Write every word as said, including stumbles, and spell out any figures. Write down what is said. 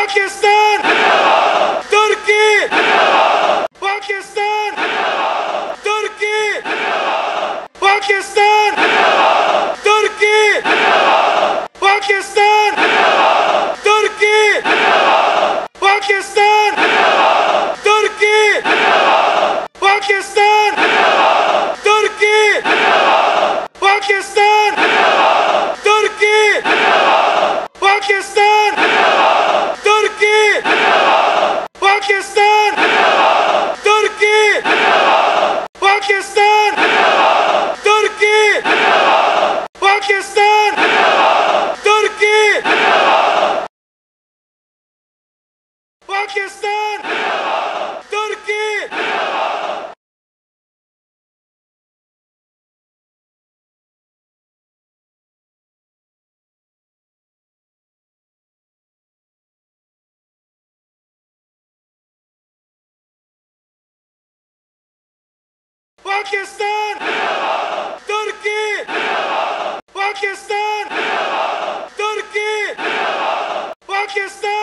Pakistan, Turkey, Pakistan, Turkey, Pakistan, Turkey, Pakistan, Turkey, Pakistan, Turkey, Pakistan, Turkey, Pakistan, Turkey, Pakistan, Turkey, Pakistan, Turkey, Pakistan, Turkey, Pakistan, Turkey, Pakistan, Turkey. Pakistan, Turkey, Pakistan, Turkey, Pakistan.